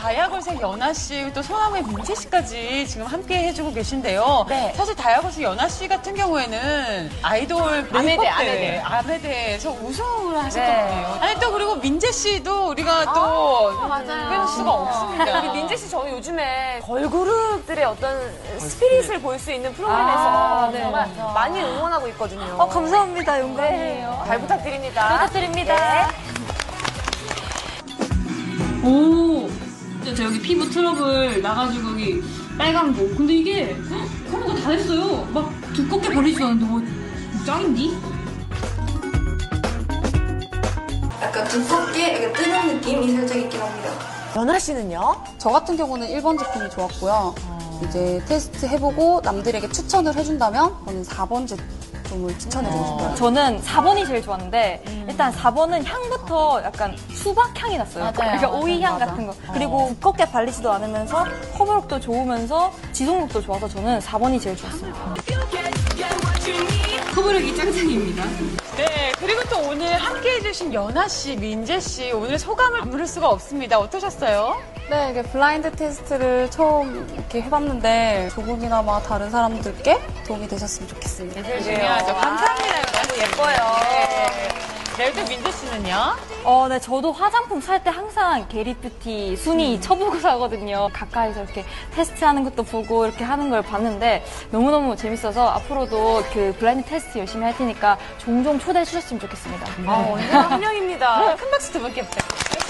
다이아골색 연아 씨, 또 소나무의 민재 씨까지 지금 함께 해주고 계신데요. 네. 사실 다이아골색 연아 씨 같은 경우에는 아이돌 아메대에서 우승을 하셨던 분이에요. 아니 또 그리고 민재 씨도 우리가 또 빼놓을 수가 없습니다. 우리 민재 씨 저희 요즘에 걸그룹들의 어떤 스피릿을 볼 수 있는 프로그램에서 정말 많이 응원하고 있거든요. 감사합니다. 영광이에요. 잘 부탁드립니다. 부탁드립니다. 오, 진짜 여기 피부 트러블 나가지고 여기 빨간 거. 근데 이게 커버가 다 됐어요. 막 두껍게 바르지도 않는데 뭐 짱인디? 약간 두껍게 약간 뜨는 느낌이 살짝 있긴 합니다. 연아 씨는요? 저 같은 경우는 1번 제품이 좋았고요. 이제 테스트 해보고 남들에게 추천을 해준다면 저는 4번 제품을 추천해주고 싶어요. 저는 4번이 제일 좋았는데 일단 4번은 향부터 약간 수박 향이 났어요. 그러니까 오이 향 같은 거. 그리고 두껍게 발리지도 않으면서 커버력도 좋으면서 지속력도 좋아서 저는 4번이 제일 좋았습니다. 커버력이 짱짱입니다. 네, 그리고 또 오늘 함께 해주신 연아 씨, 민재 씨, 오늘 소감을 안 물을 수가 없습니다. 어떠셨어요? 네, 이게 블라인드 테스트를 처음 이렇게 해봤는데 조금이나마 다른 사람들께 도움이 되셨으면 좋겠습니다. 제일 중요하죠. 감사합니다. 너무 예뻐요. 네, 또 민재 씨는요? 네, 저도 화장품 살 때 항상 게리뷰티 순위 쳐보고 사거든요. 가까이서 이렇게 테스트하는 것도 보고 이렇게 하는 걸 봤는데 너무너무 재밌어서 앞으로도 그 블라인드 테스트 열심히 할 테니까 종종 초대해 주셨으면 좋겠습니다. 언제나 환영입니다. 큰 박수 두 분께 부탁드립니다.